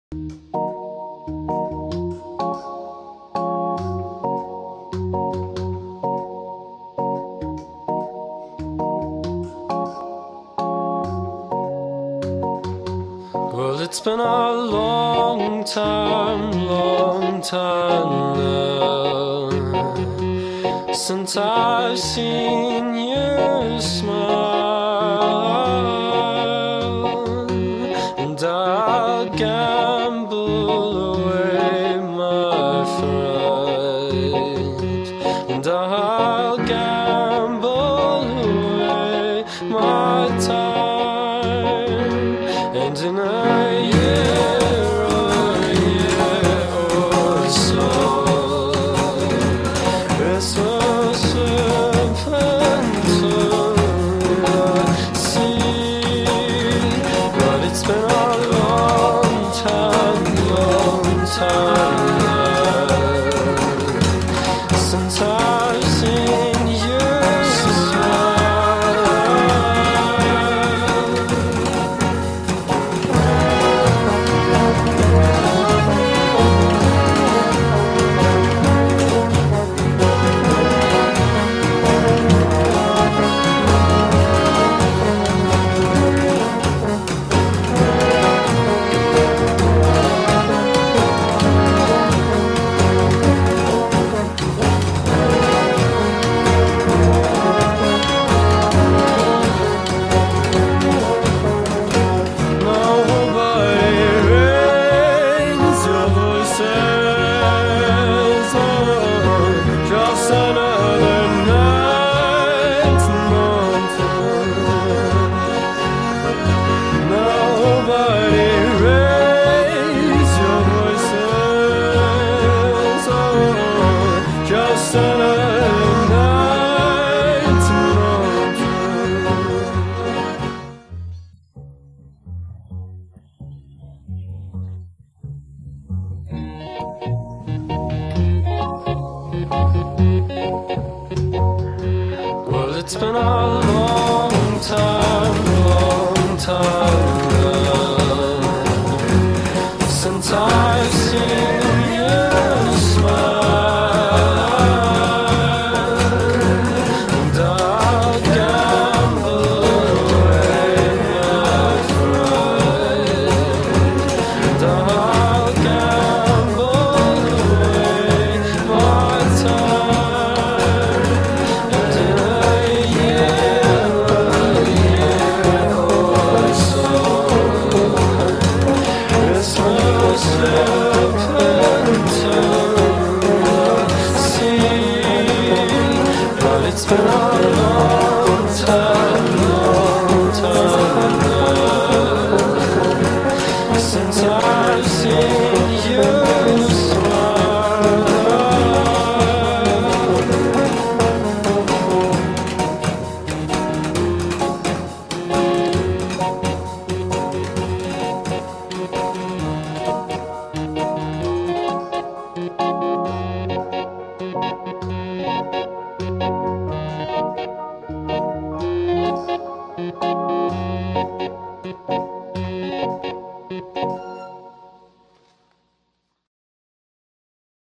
Well, it's been a long time now since I've seen you smile, and I'll gamble away my fright, and I'll gamble away my time, and in a year or so, it's so simple to see, but it's been a long time now since I've seen you smile. Well, it's been a long time now since I've seen you smile, and I'll gamble away my fright, and I'll gamble away my time, and in a year or so, it's no